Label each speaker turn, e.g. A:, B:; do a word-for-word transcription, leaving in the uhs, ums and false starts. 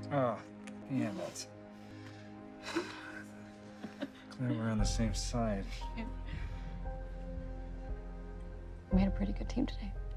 A: Oh, damn it. Glad we're on the same side.
B: Yeah. We had a pretty good team today.